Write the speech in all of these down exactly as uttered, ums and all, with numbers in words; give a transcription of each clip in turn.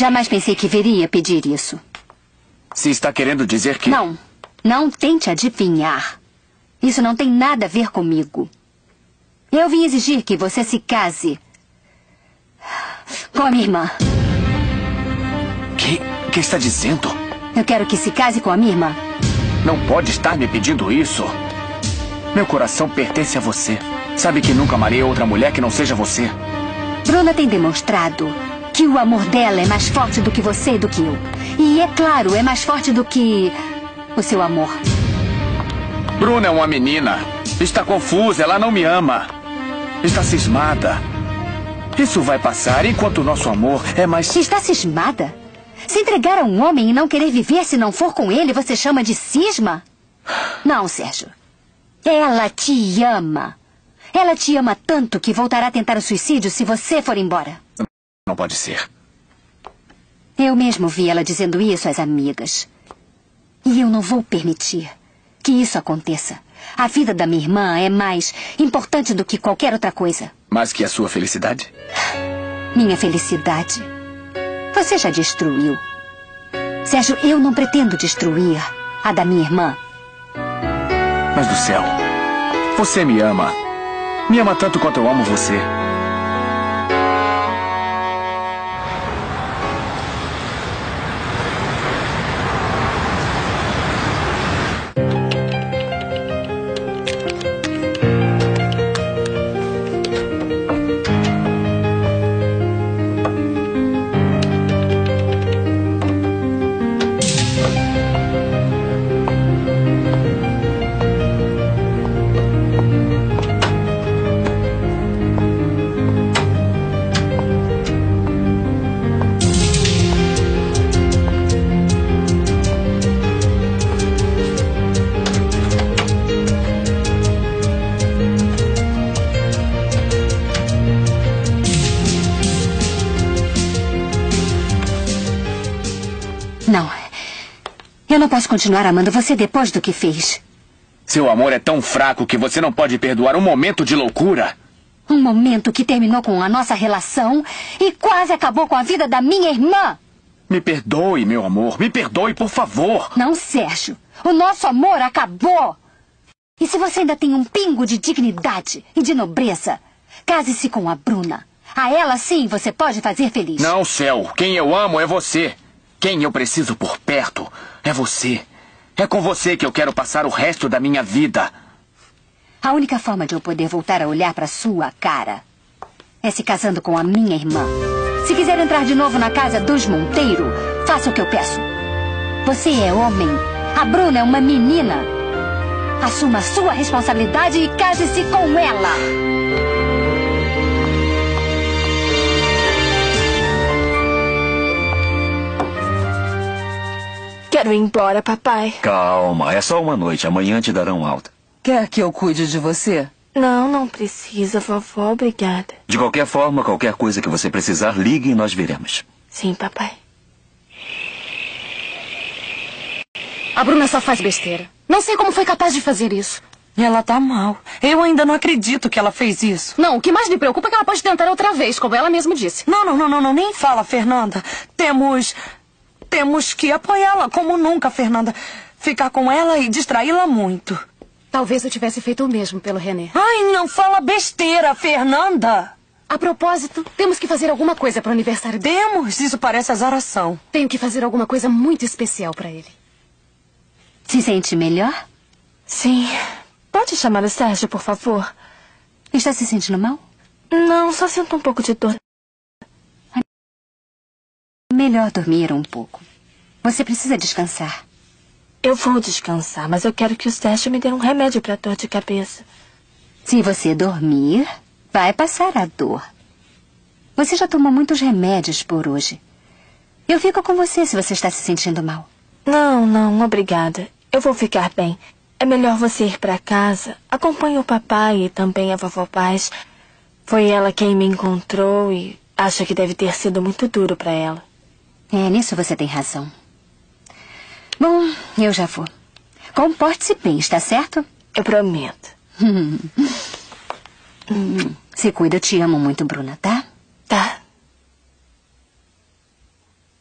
Jamais pensei que viria pedir isso. Se está querendo dizer que... Não, não tente adivinhar. Isso não tem nada a ver comigo. Eu vim exigir que você se case com a minha irmã. Que... que está dizendo? Eu quero que se case com a minha irmã. Não pode estar me pedindo isso. Meu coração pertence a você. Sabe que nunca amarei outra mulher que não seja você. Bruna tem demonstrado que o amor dela é mais forte do que você e do que eu. E, é claro, é mais forte do que o seu amor. Bruna é uma menina. Está confusa, ela não me ama. Está cismada. Isso vai passar enquanto o nosso amor é mais... Está cismada? Se entregar a um homem e não querer viver se não for com ele, você chama de cisma? Não, Sérgio. Ela te ama. Ela te ama tanto que voltará a tentar o suicídio se você for embora. Não pode ser. Eu mesmo vi ela dizendo isso às amigas. E eu não vou permitir que isso aconteça. A vida da minha irmã é mais importante do que qualquer outra coisa. Mais que a sua felicidade? Minha felicidade você já destruiu. Sérgio, eu não pretendo destruir a da minha irmã. Mas do céu, você me ama. Me ama tanto quanto eu amo você. Não. Eu não posso continuar amando você depois do que fez. Seu amor é tão fraco que você não pode perdoar um momento de loucura. Um momento que terminou com a nossa relação e quase acabou com a vida da minha irmã. Me perdoe, meu amor. Me perdoe, por favor. Não, Sérgio. O nosso amor acabou. E se você ainda tem um pingo de dignidade e de nobreza, case-se com a Bruna. A ela, sim, você pode fazer feliz. Não, céu. Quem eu amo é você. Quem eu preciso por perto é você. É com você que eu quero passar o resto da minha vida. A única forma de eu poder voltar a olhar para sua cara é se casando com a minha irmã. Se quiser entrar de novo na casa dos Monteiro, faça o que eu peço. Você é homem. A Bruna é uma menina. Assuma a sua responsabilidade e case-se com ela. Quero ir embora, papai. Calma, é só uma noite. Amanhã te darão alta. Quer que eu cuide de você? Não, não precisa, vovó. Obrigada. De qualquer forma, qualquer coisa que você precisar, ligue e nós viremos. Sim, papai. A Bruna só faz besteira. Não sei como foi capaz de fazer isso. Ela tá mal. Eu ainda não acredito que ela fez isso. Não, o que mais me preocupa é que ela pode tentar outra vez, como ela mesma disse. Não, não, não, não, não. Nem fala, Fernanda. Temos... Temos que apoiá-la como nunca, Fernanda. Ficar com ela e distraí-la muito. Talvez eu tivesse feito o mesmo pelo René. Ai, não fala besteira, Fernanda. A propósito, temos que fazer alguma coisa para o aniversário dele. Temos? Isso parece azaração. Tenho que fazer alguma coisa muito especial para ele. Se sente melhor? Sim. Pode chamar o Sérgio, por favor? Está se sentindo mal? Não, só sinto um pouco de dor. Melhor dormir um pouco. Você precisa descansar. Eu vou descansar, mas eu quero que o Sérgio me dê um remédio para dor de cabeça. Se você dormir, vai passar a dor. Você já tomou muitos remédios por hoje. Eu fico com você se você está se sentindo mal. Não, não, obrigada. Eu vou ficar bem. É melhor você ir para casa. Acompanhe o papai e também a vovó Paz. Foi ela quem me encontrou e acho que deve ter sido muito duro para ela. É, nisso você tem razão. Bom, eu já vou. Comporte-se bem, está certo? Eu prometo. hum. Se cuida, eu te amo muito, Bruna, tá? Tá.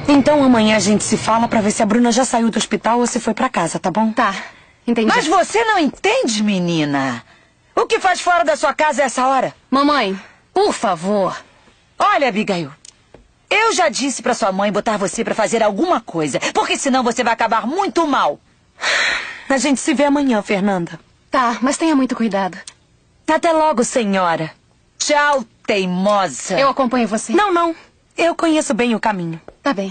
Então amanhã a gente se fala pra ver se a Bruna já saiu do hospital ou se foi pra casa, tá bom? Tá, entendi. Mas você não entende, menina? O que faz fora da sua casa a essa hora? Mamãe, por favor. Olha, Abigail, eu já disse pra sua mãe botar você pra fazer alguma coisa, porque senão você vai acabar muito mal. A gente se vê amanhã, Fernanda. Tá, mas tenha muito cuidado. Até logo, senhora. Tchau, teimosa. Eu acompanho você. Não, não. Eu conheço bem o caminho. Tá bem.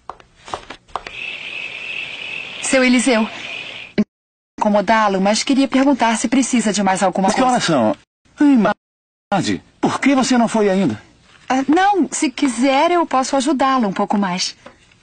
Seu Eliseu, incomodá-lo, mas queria perguntar se precisa de mais alguma Mas que coisa. horas são? Ai, Marge, por que você não foi ainda? Ah, não, se quiser eu posso ajudá-lo um pouco mais.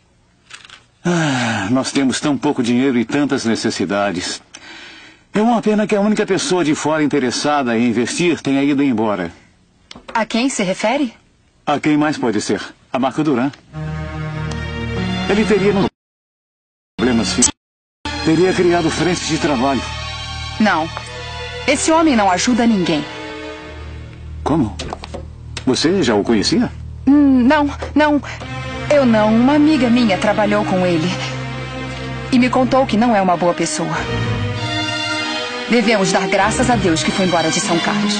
Ah, nós temos tão pouco dinheiro e tantas necessidades. É uma pena que a única pessoa de fora interessada em investir tenha ido embora. A quem se refere? A quem mais pode ser? A Marco Duran. Ele teria nos problemas físicos. Teria criado frentes de trabalho. Não. Esse homem não ajuda ninguém. Como? Você já o conhecia? Hum, não, não. Eu não. Uma amiga minha trabalhou com ele. E me contou que não é uma boa pessoa. Devemos dar graças a Deus que foi embora de São Carlos.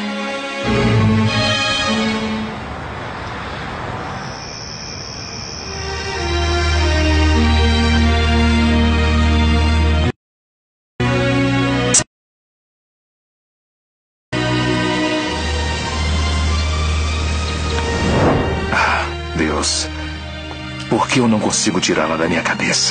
Deus, por que eu não consigo tirá-la da minha cabeça?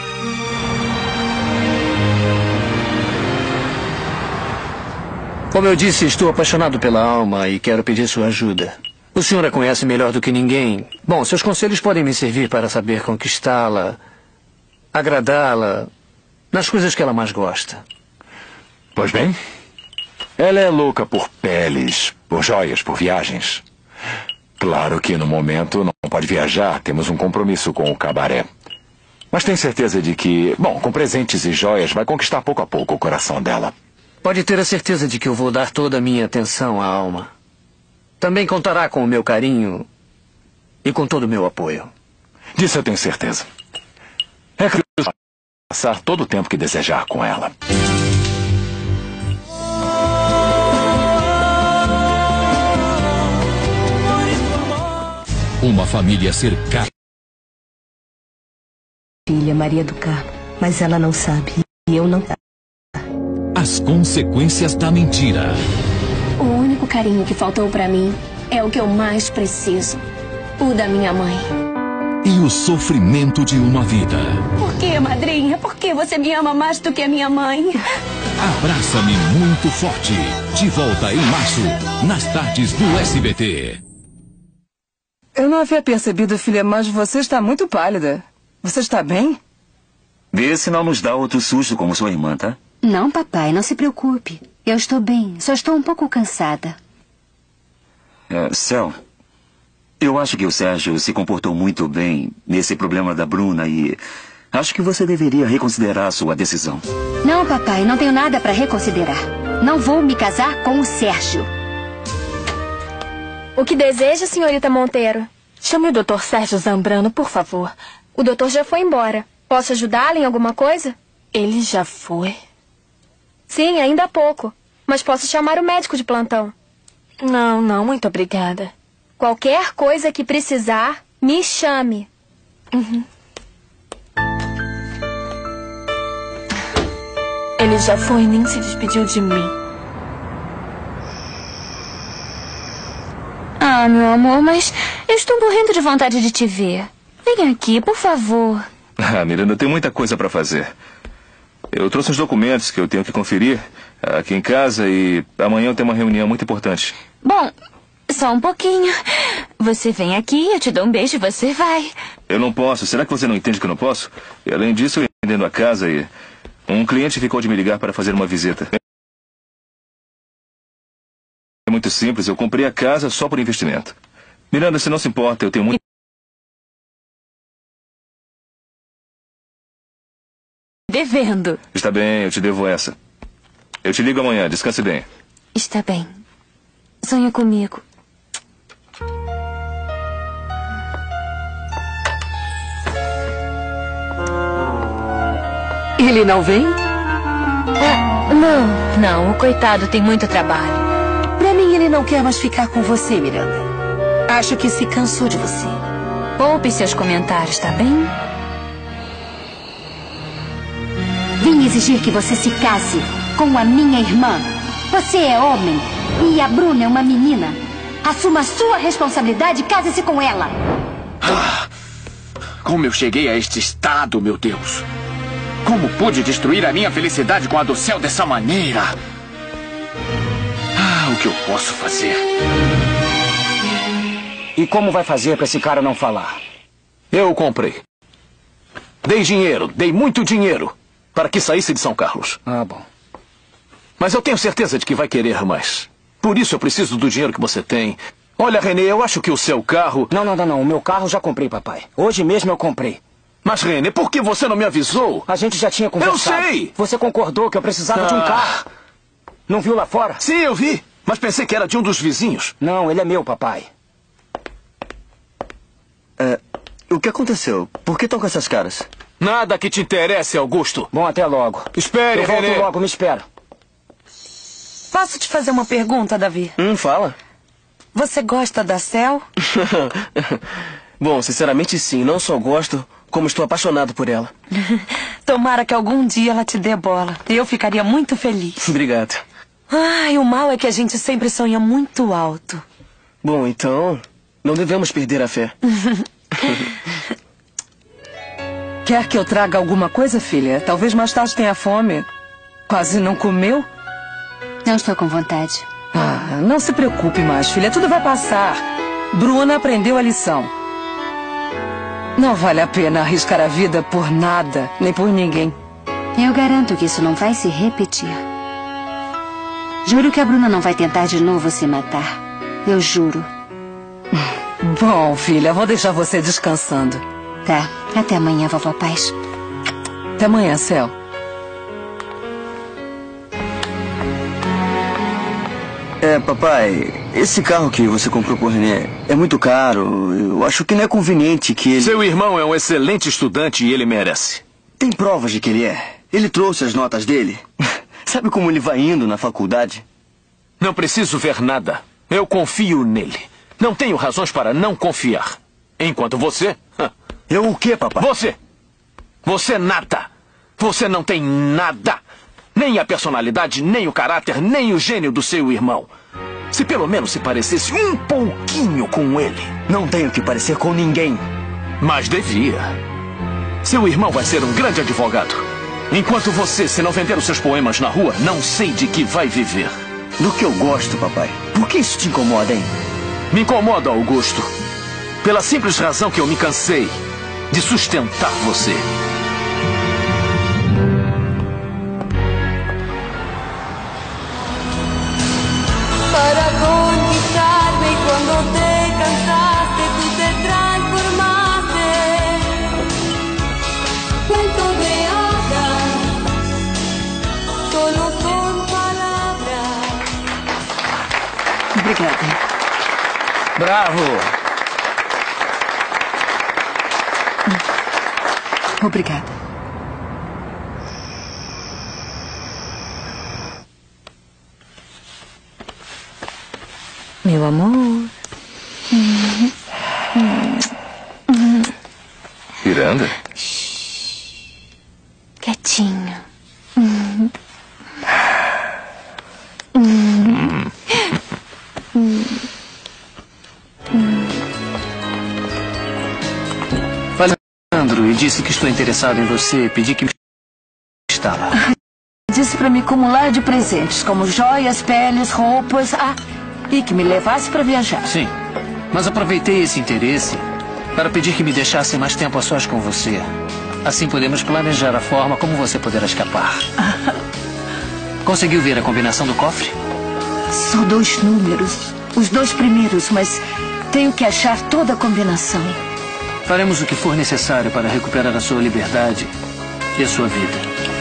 Como eu disse, estou apaixonado pela Alma e quero pedir sua ajuda. O senhor a conhece melhor do que ninguém. Bom, seus conselhos podem me servir para saber conquistá-la, agradá-la, nas coisas que ela mais gosta. Pois bem, ela é louca por peles, por joias, por viagens. Claro que no momento não pode viajar, temos um compromisso com o cabaré. Mas tem certeza de que, bom, com presentes e joias vai conquistar pouco a pouco o coração dela. Pode ter a certeza de que eu vou dar toda a minha atenção à Alma. Também contará com o meu carinho e com todo o meu apoio. Disso eu tenho certeza. É que eu vou passar todo o tempo que desejar com ela. Uma família cercada. Filha Maria do Carmo, mas ela não sabe e eu não. As consequências da mentira. O único carinho que faltou pra mim é o que eu mais preciso. O da minha mãe. E o sofrimento de uma vida. Por que, madrinha? Por que você me ama mais do que a minha mãe? Abraça-me muito forte. De volta em março, nas tardes do S B T. Eu não havia percebido, filha, mas você está muito pálida. Você está bem? Vê se não nos dá outro susto como sua irmã, tá? Não, papai, não se preocupe. Eu estou bem, só estou um pouco cansada. É, Céu, eu acho que o Sérgio se comportou muito bem nesse problema da Bruna e acho que você deveria reconsiderar a sua decisão. Não, papai, não tenho nada para reconsiderar. Não vou me casar com o Sérgio. O que deseja, senhorita Monteiro? Chame o doutor Sérgio Zambrano, por favor. O doutor já foi embora. Posso ajudá-lo em alguma coisa? Ele já foi? Sim, ainda há pouco. Mas posso chamar o médico de plantão. Não, não, muito obrigada. Qualquer coisa que precisar, me chame. Uhum. Ele já foi e nem se despediu de mim. Ah, meu amor, mas eu estou morrendo de vontade de te ver. Vem aqui, por favor. Ah, Miranda, eu tenho muita coisa para fazer. Eu trouxe uns documentos que eu tenho que conferir aqui em casa e amanhã eu tenho uma reunião muito importante. Bom, só um pouquinho. Você vem aqui, eu te dou um beijo e você vai. Eu não posso. Será que você não entende que eu não posso? E além disso, eu ia vendendo a casa e um cliente ficou de me ligar para fazer uma visita. É muito simples. Eu comprei a casa só por investimento. Miranda, se não se importa, eu tenho muito... Devendo. Está bem, eu te devo essa. Eu te ligo amanhã. Descanse bem. Está bem. Sonha comigo. Ele não vem? Ah, não, não. O coitado tem muito trabalho. Pra mim, ele não quer mais ficar com você, Miranda. Acho que se cansou de você. Poupe seus comentários, tá bem? Vim exigir que você se case com a minha irmã. Você é homem e a Bruna é uma menina. Assuma a sua responsabilidade e case-se com ela. Ah, como eu cheguei a este estado, meu Deus. Como pude destruir a minha felicidade com a do céu dessa maneira? Ah, o que eu posso fazer? E como vai fazer para esse cara não falar? Eu o comprei. Dei dinheiro, dei muito dinheiro, para que saísse de São Carlos. Ah, bom. Mas eu tenho certeza de que vai querer mais. Por isso eu preciso do dinheiro que você tem. Olha, René, eu acho que o seu carro... Não, não, não, não. O meu carro já comprei, papai. Hoje mesmo eu comprei. Mas, René, por que você não me avisou? A gente já tinha conversado. Eu sei! Você concordou que eu precisava ah. de um carro. Não viu lá fora? Sim, eu vi. Mas pensei que era de um dos vizinhos. Não, ele é meu, papai. É, o que aconteceu? Por que estão com essas caras? Nada que te interesse, Augusto. Bom, até logo. Espere, eu René. volto logo, me espera. Posso te fazer uma pergunta, Davi? Hum, fala. Você gosta da Cel? Bom, sinceramente sim. Não só gosto, como estou apaixonado por ela. Tomara que algum dia ela te dê bola. Eu ficaria muito feliz. Obrigado. Ai, o mal é que a gente sempre sonha muito alto. Bom, então, não devemos perder a fé. Quer que eu traga alguma coisa, filha? Talvez mais tarde tenha fome. Quase não comeu? Não estou com vontade. Ah, não se preocupe mais, filha. Tudo vai passar. Bruna aprendeu a lição. Não vale a pena arriscar a vida por nada, nem por ninguém. Eu garanto que isso não vai se repetir. Juro que a Bruna não vai tentar de novo se matar. Eu juro. Bom, filha, vou deixar você descansando. Tá. Até amanhã, vovó Paz. Até amanhã, Cel. É, papai, esse carro que você comprou pro René é muito caro. Eu acho que não é conveniente que ele... Seu irmão é um excelente estudante e ele merece. Tem provas de que ele é. Ele trouxe as notas dele. Sabe como ele vai indo na faculdade? Não preciso ver nada. Eu confio nele. Não tenho razões para não confiar. Enquanto você... Eu o quê, papai? Você. Você nada. Você não tem nada. Nem a personalidade, nem o caráter, nem o gênio do seu irmão. Se pelo menos se parecesse um pouquinho com ele. Não tenho que parecer com ninguém. Mas devia. Seu irmão vai ser um grande advogado. Enquanto você, se não vender os seus poemas na rua, não sei de que vai viver. Do que eu gosto, papai. Por que isso te incomoda, hein? Me incomoda, Augusto. Pela simples razão que eu me cansei de sustentar você. Para conquistarme y cuando te cansaste tú te transformaste. Cuento de hadas, solo son palabras. Obrigada. Bravo! Obrigada. Meu amor. Uhum. Uhum. Miranda? Quietinho. Uhum. Uhum. Uhum. Uhum. Leandro, e disse que estou interessado em você. Pedi que me instala. Disse para me acumular de presentes, como joias, peles, roupas. Ah, e que me levasse para viajar. Sim, mas aproveitei esse interesse para pedir que me deixasse mais tempo a sós com você. Assim podemos planejar a forma como você poderá escapar. Conseguiu ver a combinação do cofre? Só dois números. Os dois primeiros, mas tenho que achar toda a combinação. Faremos o que for necessário para recuperar a sua liberdade e a sua vida.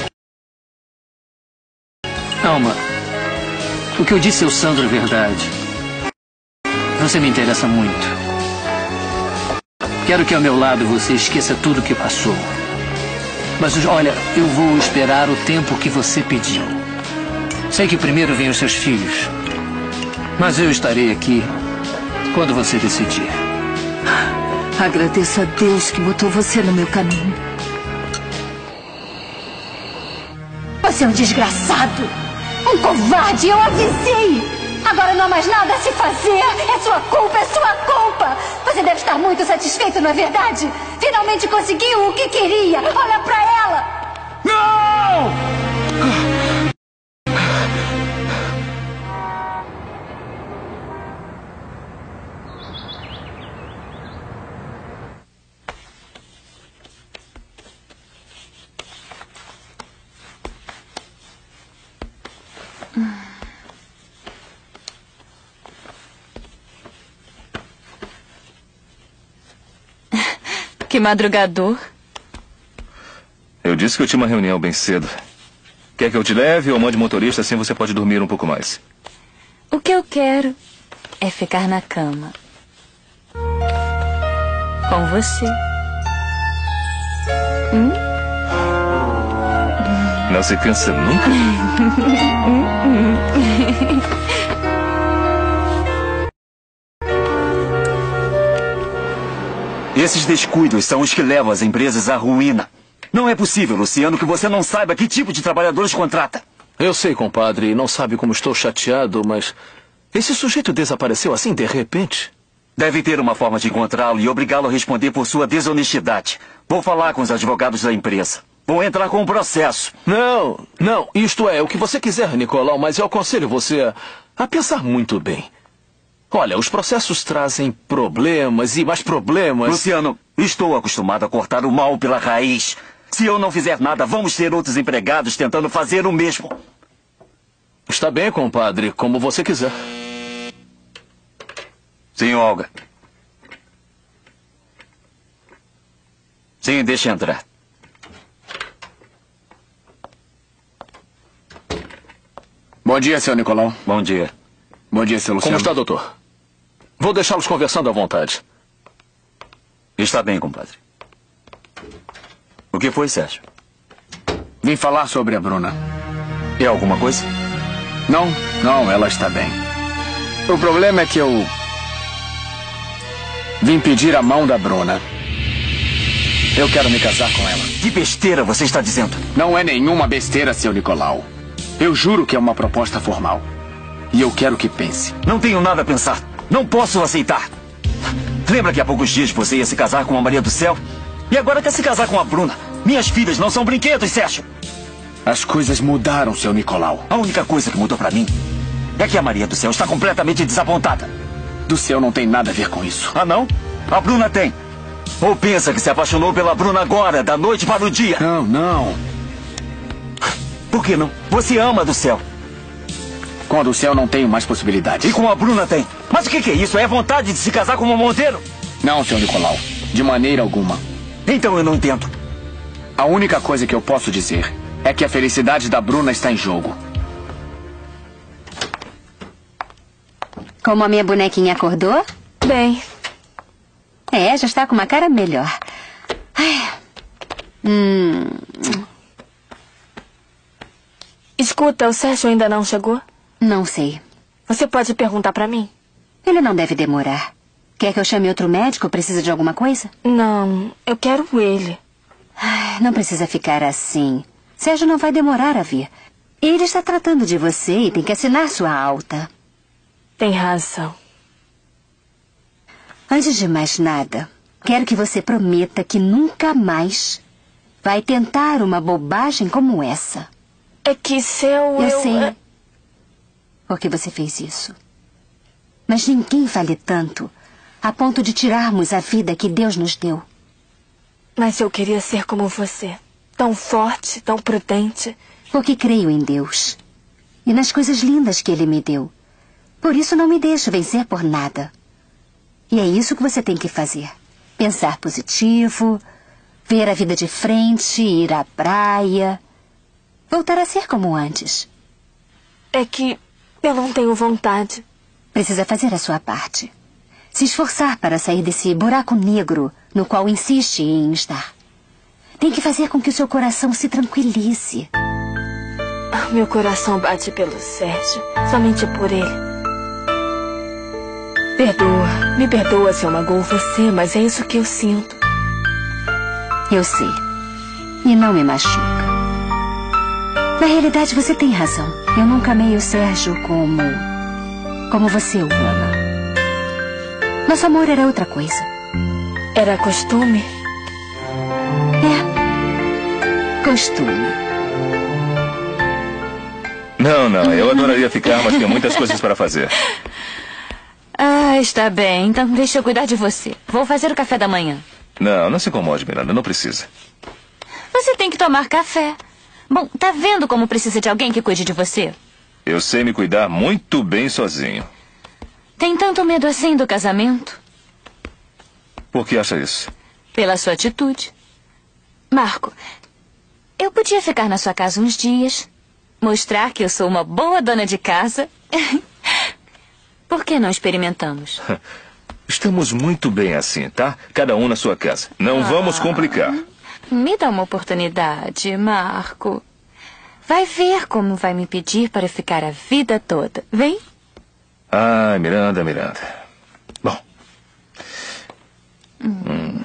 Alma, o que eu disse ao Sandro é verdade. Você me interessa muito. Quero que ao meu lado você esqueça tudo o que passou. Mas olha, eu vou esperar o tempo que você pediu. Sei que primeiro vêm os seus filhos, mas eu estarei aqui quando você decidir. Agradeço a Deus que botou você no meu caminho. Você é um desgraçado! Um covarde! Eu avisei! Agora não há mais nada a se fazer! É sua culpa! É sua culpa! Você deve estar muito satisfeito, não é verdade? Finalmente conseguiu o que queria! Olha pra ela! Não! Que madrugador. Eu disse que eu tinha uma reunião bem cedo. Quer que eu te leve ou mande motorista, assim você pode dormir um pouco mais? O que eu quero é ficar na cama. Com você. Hum? Não se cansa nunca? Esses descuidos são os que levam as empresas à ruína. Não é possível, Luciano, que você não saiba que tipo de trabalhadores contrata. Eu sei, compadre, e não sabe como estou chateado, mas esse sujeito desapareceu assim de repente. Deve ter uma forma de encontrá-lo e obrigá-lo a responder por sua desonestidade. Vou falar com os advogados da empresa. Vou entrar com um processo. Não, não, isto é o que você quiser, Nicolau, mas eu aconselho você a, a pensar muito bem. Olha, os processos trazem problemas e mais problemas. Luciano, estou acostumado a cortar o mal pela raiz. Se eu não fizer nada, vamos ter outros empregados tentando fazer o mesmo. Está bem, compadre, como você quiser. Sim, Olga. Sim, deixa entrar. Bom dia, seu Nicolau. Bom dia. Bom dia, seu Luciano. Como está, doutor? Vou deixá-los conversando à vontade. Está bem, compadre. O que foi, Sérgio? Vim falar sobre a Bruna. É alguma coisa? Não, não, ela está bem. O problema é que eu vim pedir a mão da Bruna. Eu quero me casar com ela. Que besteira você está dizendo? Não é nenhuma besteira, seu Nicolau. Eu juro que é uma proposta formal. E eu quero que pense. Não tenho nada a pensar. Não posso aceitar. Lembra que há poucos dias você ia se casar com a Maria do Céu? E agora quer se casar com a Bruna. Minhas filhas não são brinquedos, Sérgio. As coisas mudaram, seu Nicolau. A única coisa que mudou pra mim é que a Maria do Céu está completamente desapontada. Do Céu não tem nada a ver com isso. Ah, não? A Bruna tem. Ou pensa que se apaixonou pela Bruna agora, da noite para o dia? Não, não. Por que não? Você ama a do Céu. Com a do Céu não tenho mais possibilidades. E com a Bruna tem. Mas o que, que é isso? É vontade de se casar com uma Monteiro? Não, seu Nicolau. De maneira alguma. Então eu não entendo. A única coisa que eu posso dizer é que a felicidade da Bruna está em jogo. Como a minha bonequinha acordou? Bem. É, já está com uma cara melhor. Ai. Hum. Escuta, o Sérgio ainda não chegou? Não sei. Você pode perguntar pra mim? Ele não deve demorar. Quer que eu chame outro médico? Precisa de alguma coisa? Não, eu quero ele. Ai, não precisa ficar assim. Sérgio não vai demorar a vir. Ele está tratando de você e tem que assinar sua alta. Tem razão. Antes de mais nada, quero que você prometa que nunca mais vai tentar uma bobagem como essa. É que se eu... Eu eu... sei porque você fez isso. Mas ninguém vale tanto a ponto de tirarmos a vida que Deus nos deu. Mas eu queria ser como você. Tão forte, tão prudente. Porque creio em Deus. E nas coisas lindas que Ele me deu. Por isso não me deixo vencer por nada. E é isso que você tem que fazer. Pensar positivo, ver a vida de frente, ir à praia. Voltar a ser como antes. É que eu não tenho vontade. Precisa fazer a sua parte. Se esforçar para sair desse buraco negro no qual insiste em estar. Tem que fazer com que o seu coração se tranquilize. Meu coração bate pelo Sérgio, somente por ele. Perdoa, me perdoa se eu magoo você, mas é isso que eu sinto. Eu sei. E não me machuca. Na realidade, você tem razão. Eu nunca amei o Sérgio como... como você o ama. Nosso amor era outra coisa. Era costume? É. Costume. Não, não. Eu adoraria ficar, mas tenho muitas coisas para fazer. Ah, está bem. Então deixa eu cuidar de você. Vou fazer o café da manhã. Não, não se incomode, Miranda. Não precisa. Você tem que tomar café. Bom, tá vendo como precisa de alguém que cuide de você? Eu sei me cuidar muito bem sozinho. Tem tanto medo assim do casamento? Por que acha isso? Pela sua atitude. Marco, eu podia ficar na sua casa uns dias, mostrar que eu sou uma boa dona de casa. Por que não experimentamos? Estamos muito bem assim, tá? Cada um na sua casa. Não ah, vamos complicar. Me dá uma oportunidade, Marco. Vai ver como vai me pedir para ficar a vida toda. Vem? Ai, Miranda, Miranda. Bom. Hum. Hum.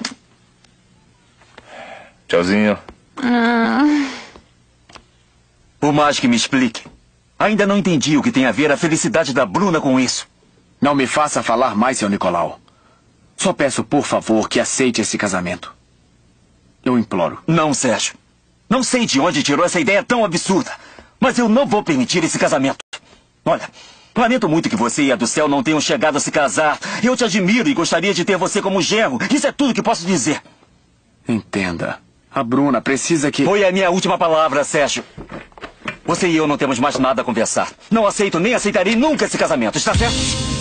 Tchauzinho. Ah. Por mais que me explique, ainda não entendi o que tem a ver a felicidade da Bruna com isso. Não me faça falar mais, seu Nicolau. Só peço, por favor, que aceite esse casamento. Eu imploro. Não, Sérgio. Não sei de onde tirou essa ideia tão absurda, mas eu não vou permitir esse casamento. Olha, lamento muito que você e a do céu não tenham chegado a se casar. Eu te admiro e gostaria de ter você como genro. Isso é tudo que posso dizer. Entenda. A Bruna precisa que... Foi a minha última palavra, Sérgio. Você e eu não temos mais nada a conversar. Não aceito nem aceitarei nunca esse casamento, está certo?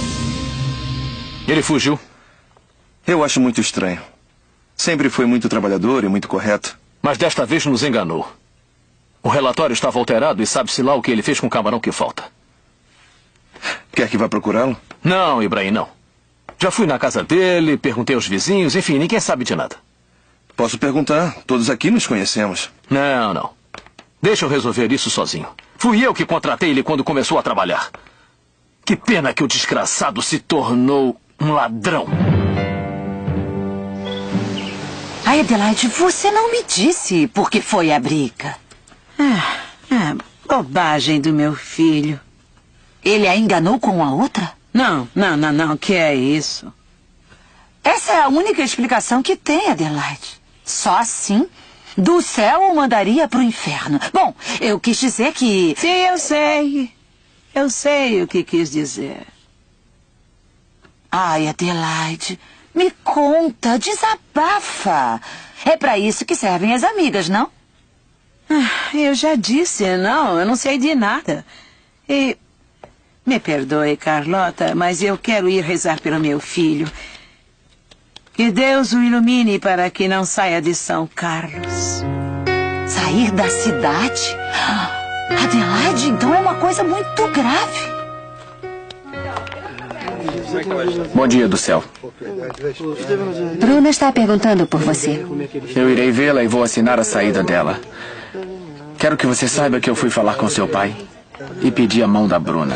Ele fugiu. Eu acho muito estranho. Sempre foi muito trabalhador e muito correto. Mas desta vez nos enganou. O relatório estava alterado e sabe-se lá o que ele fez com o camarão que falta. Quer que vá procurá-lo? Não, Ibrahim, não. Já fui na casa dele, perguntei aos vizinhos, enfim, ninguém sabe de nada. Posso perguntar. Todos aqui nos conhecemos. Não, não. Deixa eu resolver isso sozinho. Fui eu que contratei ele quando começou a trabalhar. Que pena que o desgraçado se tornou um ladrão. Ai, Adelaide, você não me disse por que foi a briga. Ah, ah, bobagem do meu filho. Ele a enganou com a outra? Não, não, não, não. Que é isso? Essa é a única explicação que tem, Adelaide. Só assim, do céu o mandaria para o inferno. Bom, eu quis dizer que... Sim, eu sei. Eu sei o que quis dizer. Ai, Adelaide, me conta, desabafa. É para isso que servem as amigas, não? Ah, eu já disse, não, eu não sei de nada. E... Me perdoe, Carlota, mas eu quero ir rezar pelo meu filho. Que Deus o ilumine para que não saia de São Carlos. Sair da cidade? Adelaide, então é uma coisa muito grave. Bom dia, do céu. Bruna está perguntando por você. Eu irei vê-la e vou assinar a saída dela. Quero que você saiba que eu fui falar com seu pai e pedi a mão da Bruna.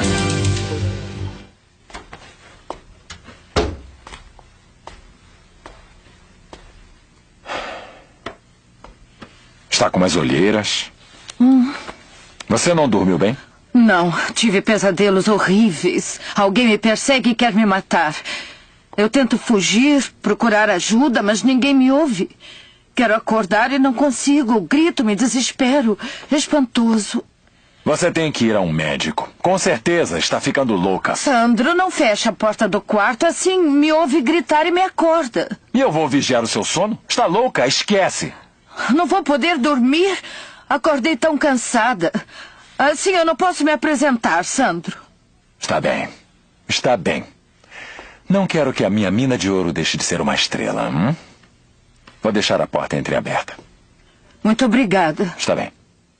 Está com umas olheiras. Hum. Você não dormiu bem? Não, tive pesadelos horríveis. Alguém me persegue e quer me matar. Eu tento fugir, procurar ajuda, mas ninguém me ouve. Quero acordar e não consigo. Grito, me desespero. É espantoso. Você tem que ir a um médico. Com certeza está ficando louca. Sandro, não fecha a porta do quarto, assim me ouve gritar e me acorda. E eu vou vigiar o seu sono? Está louca? Esquece. Não vou poder dormir. Acordei tão cansada. Assim eu não posso me apresentar, Sandro. Está bem. Está bem. Não quero que a minha mina de ouro deixe de ser uma estrela. Hum? Vou deixar a porta entreaberta. Muito obrigada. Está bem.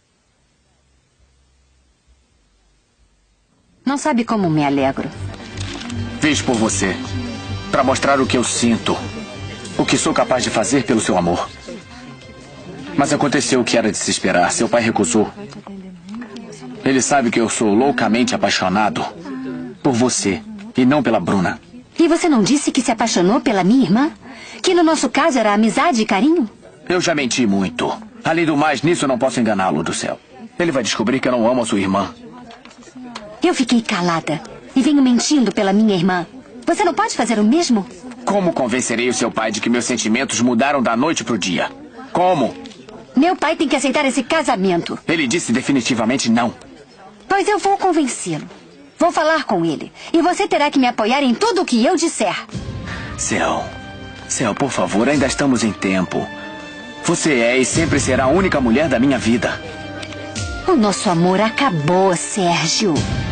Não sabe como me alegro. Fiz por você. Para mostrar o que eu sinto. O que sou capaz de fazer pelo seu amor. Mas aconteceu o que era de se esperar. Seu pai recusou. Ele sabe que eu sou loucamente apaixonado por você e não pela Bruna. E você não disse que se apaixonou pela minha irmã? Que no nosso caso era amizade e carinho? Eu já menti muito. Além do mais, nisso eu não posso enganá-lo, do céu. Ele vai descobrir que eu não amo a sua irmã. Eu fiquei calada e venho mentindo pela minha irmã. Você não pode fazer o mesmo? Como convencerei o seu pai de que meus sentimentos mudaram da noite pro dia? Como? Meu pai tem que aceitar esse casamento. Ele disse definitivamente não. Pois eu vou convencê-lo. Vou falar com ele. E você terá que me apoiar em tudo o que eu disser. Céu, Céu, por favor, ainda estamos em tempo. Você é e sempre será a única mulher da minha vida. O nosso amor acabou, Sérgio.